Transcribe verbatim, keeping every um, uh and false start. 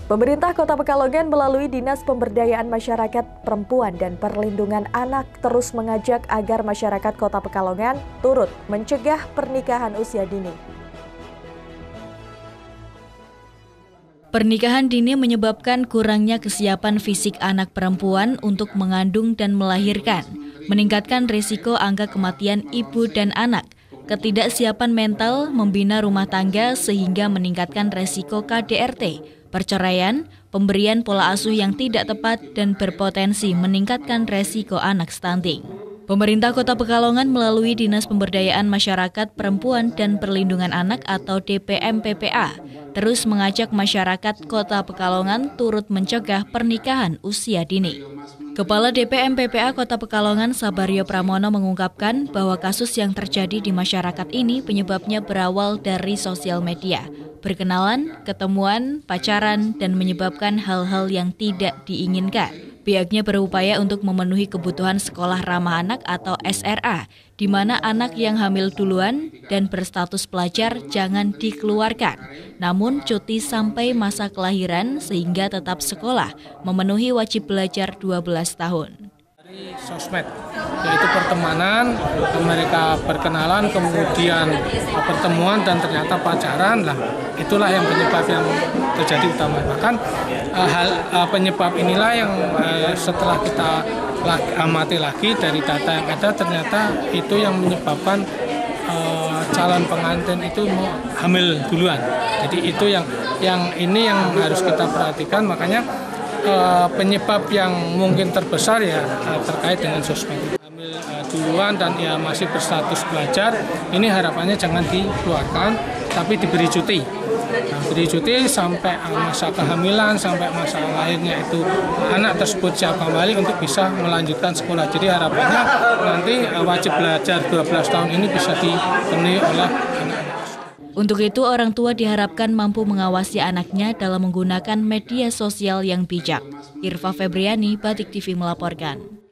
Pemerintah Kota Pekalongan melalui Dinas Pemberdayaan Masyarakat Perempuan dan Perlindungan Anak terus mengajak agar masyarakat Kota Pekalongan turut mencegah pernikahan usia dini. Pernikahan dini menyebabkan kurangnya kesiapan fisik anak perempuan untuk mengandung dan melahirkan, meningkatkan risiko angka kematian ibu dan anak, ketidaksiapan mental, membina rumah tangga sehingga meningkatkan risiko K D R T, perceraian, pemberian pola asuh yang tidak tepat dan berpotensi meningkatkan risiko anak stunting. Pemerintah Kota Pekalongan melalui Dinas Pemberdayaan Masyarakat Perempuan dan Perlindungan Anak atau D P M P P A terus mengajak masyarakat Kota Pekalongan turut mencegah pernikahan usia dini. Kepala D P M P P A Kota Pekalongan Sabaryo Pramono mengungkapkan bahwa kasus yang terjadi di masyarakat ini penyebabnya berawal dari sosial media, berkenalan, ketemuan, pacaran, dan menyebabkan hal-hal yang tidak diinginkan. Pihaknya berupaya untuk memenuhi kebutuhan sekolah ramah anak atau S R A, di mana anak yang hamil duluan dan berstatus pelajar jangan dikeluarkan, namun cuti sampai masa kelahiran sehingga tetap sekolah, memenuhi wajib belajar dua belas tahun. Dari sosmed, yaitu pertemanan, mereka berkenalan, kemudian pertemuan dan ternyata pacaran, lah itulah yang penyebab yang terjadi utama. Bahkan uh, hal uh, penyebab inilah yang uh, setelah kita lagi, amati lagi dari data yang ada, ternyata itu yang menyebabkan uh, calon pengantin itu mau hamil duluan. Jadi itu yang yang ini yang harus kita perhatikan, makanya Uh, penyebab yang mungkin terbesar ya uh, terkait dengan sosmed. Hamil uh, duluan dan ya masih berstatus pelajar, ini harapannya jangan dikeluarkan, tapi diberi cuti. Nah, beri cuti sampai uh, masa kehamilan, sampai masa lahirnya itu anak tersebut siap kembali untuk bisa melanjutkan sekolah. Jadi harapannya nanti uh, wajib belajar dua belas tahun ini bisa dipenuhi oleh anak-anak. Untuk itu, orang tua diharapkan mampu mengawasi anaknya dalam menggunakan media sosial yang bijak. Irfa Febriani, Batik T V melaporkan.